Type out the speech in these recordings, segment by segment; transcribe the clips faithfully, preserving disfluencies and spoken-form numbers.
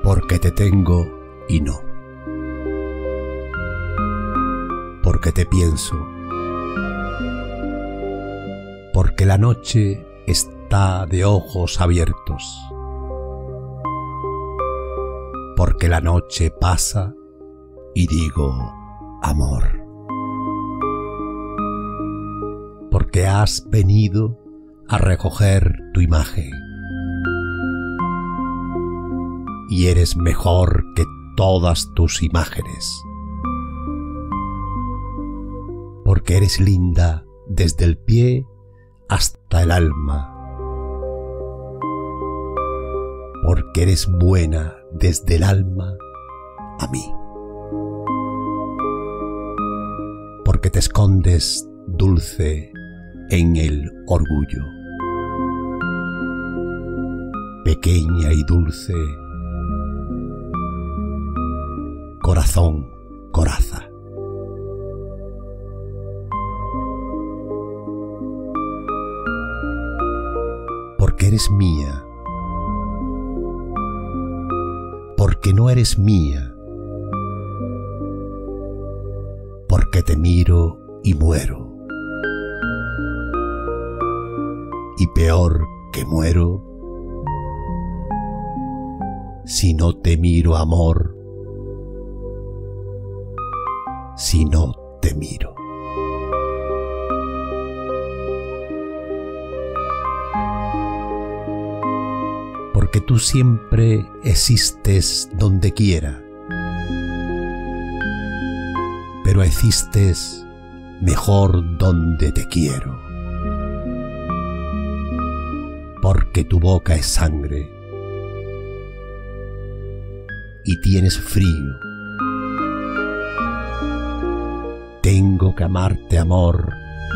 Porque te tengo y no. Porque te pienso. Porque la noche está de ojos abiertos. Porque la noche pasa y digo amor. Porque has venido a recoger tu imagen. Y eres mejor que todas tus imágenes. Porque eres linda desde el pie hasta el alma. Porque eres buena desde el alma a mí. Porque te escondes dulce en el orgullo. Pequeña y dulce, corazón, coraza. Porque eres mía. Porque no eres mía. Porque te miro y muero. Y peor que muero, si no te miro, amor, si no te miro. Porque tú siempre existes donde quiera, pero existes mejor donde te quiero. Porque tu boca es sangre y tienes frío. Tengo que amarte, amor.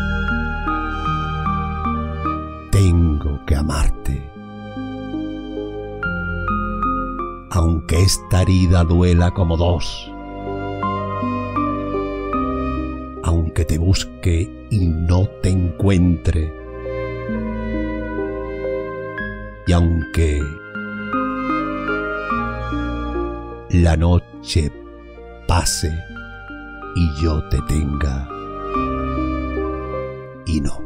Tengo que amarte. Aunque esta herida duela como dos. Aunque te busque y no te encuentre. Y aunque la noche pase y yo te tenga y no.